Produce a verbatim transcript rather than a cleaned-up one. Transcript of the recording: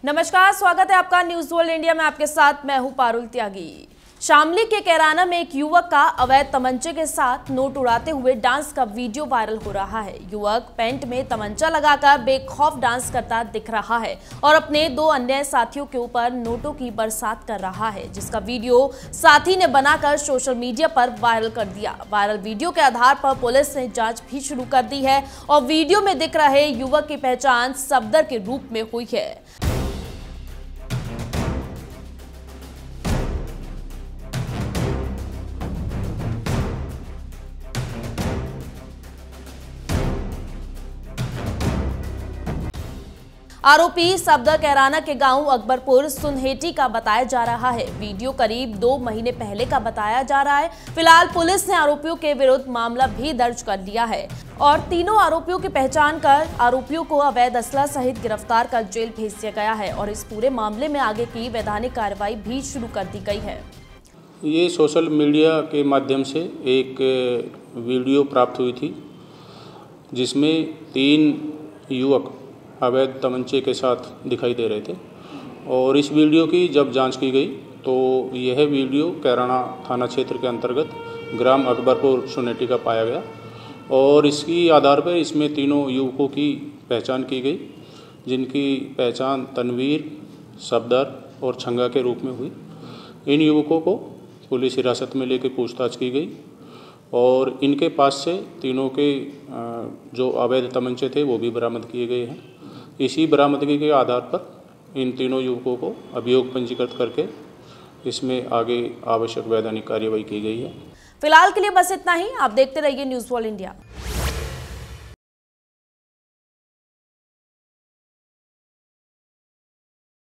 नमस्कार, स्वागत है आपका न्यूज वर्ल्ड इंडिया में। आपके साथ मैं हूं पारुल त्यागी। शामली के कैराना में एक युवक का अवैध तमंचे के साथ नोट उड़ाते हुए डांस का वीडियो वायरल हो रहा है। युवक पैंट में तमंचा लगाकर बेखौफ डांस करता दिख रहा है और अपने दो अन्य साथियों के ऊपर नोटों की बरसात कर रहा है, जिसका वीडियो साथी ने बनाकर सोशल मीडिया पर वायरल कर दिया। वायरल वीडियो के आधार पर पुलिस ने जांच भी शुरू कर दी है और वीडियो में दिख रहे युवक की पहचान सफदर के रूप में हुई है। आरोपी सफदर कैराना के गांव अकबरपुर सुनहेटी का बताया जा रहा है। वीडियो करीब दो महीने पहले का बताया जा रहा है। फिलहाल पुलिस ने आरोपियों के विरुद्ध मामला भी दर्ज कर लिया है और तीनों आरोपियों की पहचान कर आरोपियों को अवैध असला सहित गिरफ्तार कर जेल भेज दिया गया है और इस पूरे मामले में आगे की वैधानिक कार्रवाई भी शुरू कर दी गई है। ये सोशल मीडिया के माध्यम से एक वीडियो प्राप्त हुई थी, जिसमें तीन युवक अवैध तमंचे के साथ दिखाई दे रहे थे और इस वीडियो की जब जांच की गई तो यह वीडियो कैराना थाना क्षेत्र के अंतर्गत ग्राम अकबरपुर सुनेटी का पाया गया और इसकी आधार पर इसमें तीनों युवकों की पहचान की गई, जिनकी पहचान तनवीर, सफदर और छंगा के रूप में हुई। इन युवकों को पुलिस हिरासत में लेकर पूछताछ की गई और इनके पास से तीनों के जो अवैध तमंचे थे वो भी बरामद किए गए हैं। इसी बरामदगी के आधार पर इन तीनों युवकों को अभियोग पंजीकृत करके इसमें आगे आवश्यक वैधानिक कार्यवाही की गई है। फिलहाल के लिए बस इतना ही। आप देखते रहिए न्यूज वर्ल्ड इंडिया।